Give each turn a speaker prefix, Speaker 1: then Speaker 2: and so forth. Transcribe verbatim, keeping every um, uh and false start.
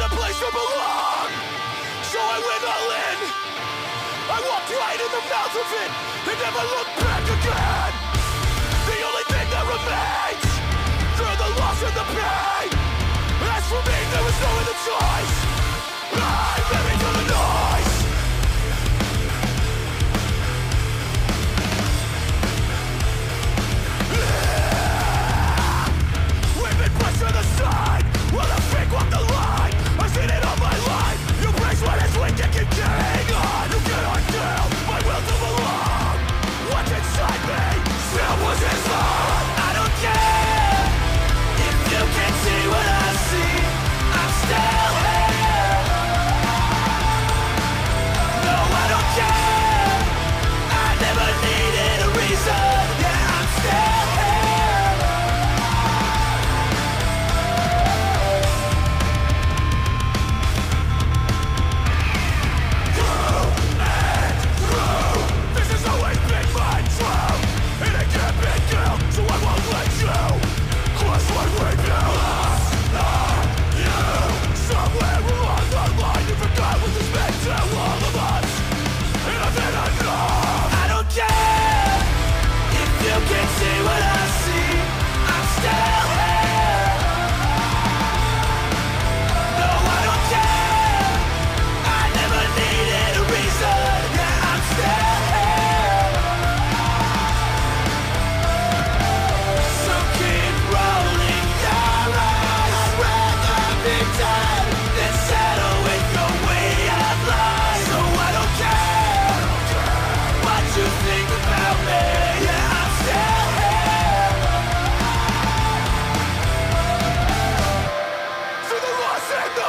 Speaker 1: a place to belong, so I went all in. I walked right in the mouth of it and never looked back again. The only thing that remains through the loss and the pain, as for me, there was no other choice. I'm living through the noise. We've been pushed to the side while the fake walk the line. I've seen it all my life. You brace what is weak and keep carrying on. You cannot kill my will to belong. What's inside me still was his own. I don't care if you can see what I see. I'm still here. No, I don't care. I never needed a reason. Yeah, I'm still here. Through and through, this has always been my truth, and it can't be killed, so I won't let you cross my way now. Lost are you? Somewhere along the line, you forgot what this meant to all of us, and I've had enough. I don't care if you can see what I see. I'm still here. No, I don't care. I never needed a reason. Yeah, I'm still here. So keep rolling your eyes. I'd rather be dead than settle with your way of life. So I don't care what you think about me. Yeah, I'm still here. Through the loss and the